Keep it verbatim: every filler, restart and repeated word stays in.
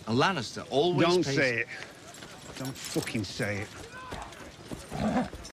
A Lannister always Don't pays... say it. Don't fucking say it.